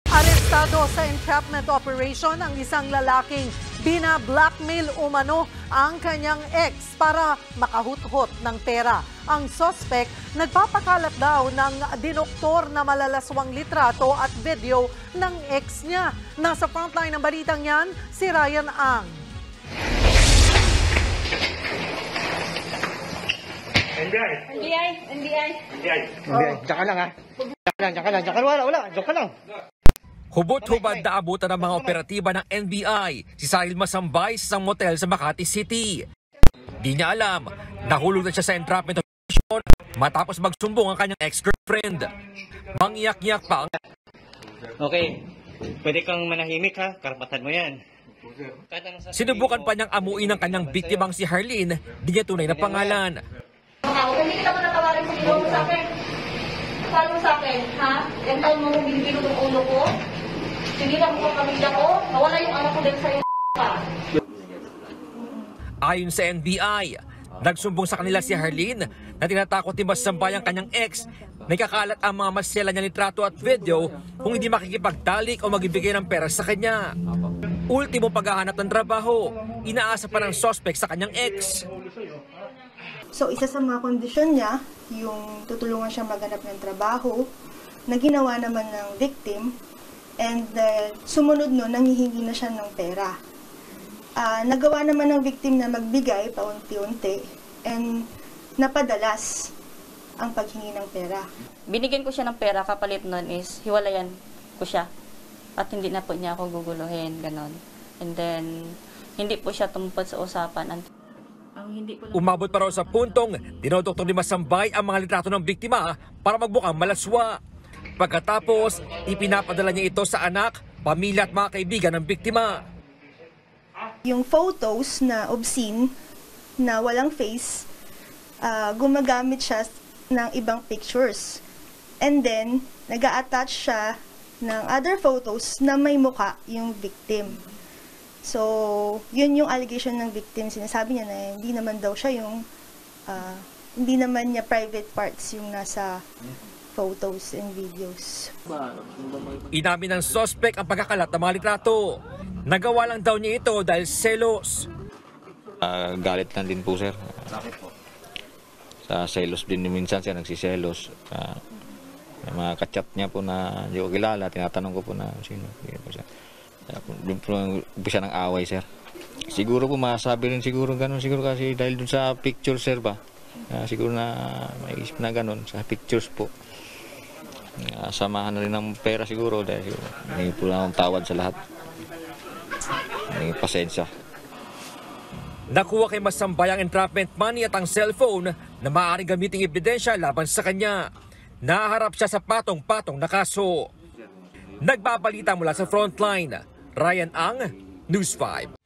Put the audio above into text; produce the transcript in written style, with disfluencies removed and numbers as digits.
Arestado sa entrapment operation ang isang lalaking bina-blackmail umano ang kanyang ex para makahuthot ng pera. Ang suspect nagpapakalat daw ng dinoktor na malalaswang litrato at video ng ex niya. Nasa frontline ng balitang yan, si Ryan Ang. NBI. Tsaka lang ha. Tsaka lang. Wala. Tsaka lang. Hubot-hubad na abutan ng mga operatiba ng NBI si Cyril Masambay sa isang motel sa Makati City. Di niya alam, nahulog na siya sa entrapment operation matapos magsumbong ang kanyang ex-girlfriend. Mangiyak-ngiyak pa ang... Okay, pwede kang manahimik ha, karapatan mo yan. Sinubukan pa niyang amuin ng kanyang biktimang si Harleen, di niya tunay na pangalan. Hindi kita mo natawarin kung ginawa mo sa akin. Sabi mo sa akin, ha? Yung taon mo kung binibilo ng ulo ko. Sinira mo ang pamilya ko. Nawala yung anak ko din sa'yo, ka. Ayon sa NBI, nagsumbong sa kanila si Harleen na tinatakot ni Masambay ang kanyang ex na ikakalat ang mga masela niya litrato at video kung hindi makikipagtalik o magbibigay ng pera sa kanya. Ultimo paghahanap ng trabaho, inaasa pa ng suspect sa kanyang ex. So, isa sa mga kondisyon niya, yung tutulungan siya maghanap ng trabaho, na ginawa naman ng victim, and sumunod nun, nangihingi na siya ng pera. Nagawa naman ng victim na magbigay paunti-unti, and napadalas ang paghingi ng pera. Binigyan ko siya ng pera, kapalit nun is hiwalayan ko siya. At hindi na po niya ako guguluhin, ganon. And then, hindi po siya tumupad sa usapan. Umabot pa raw sa puntong dinodoktor ni Masambay ang mga litrato ng biktima para magbukang malaswa. Pagkatapos, ipinapadala niya ito sa anak, pamilya at mga kaibigan ng biktima. Yung photos na obscene, na walang face, gumagamit siya ng ibang pictures. And then, nag-a-attach siya ng other photos na may muka yung victim. So, yun yung allegation ng victim. Sinasabi niya na hindi naman daw siya yung, hindi naman niya private parts yung nasa photos and videos. Inamin ng suspect ang pagkakalat ng mga litrato. Nagawa lang daw niya ito dahil selos. Galit lang din po, sir. Sa selos din minsan siya nagsiselos. May mga kachat niya po na hindi ko kilala. Tinatanong ko po na sino. Doon po umpisa ng away, sir. Siguro po masabi rin siguro ganun siguro kasi dahil dun sa picture, sir ba? Siguro na may isip na ganun sa pictures po. Samahan na rin ng pera siguro dahil may po lang tawad sa lahat. May pasensya. Nakuha kay Masambay ang entrapment money at ang cellphone na maaaring gamiting ebidensya laban sa kanya. Naharap siya sa patong-patong na kaso. Nagbabalita mula sa frontline, Ryan Ang, News 5.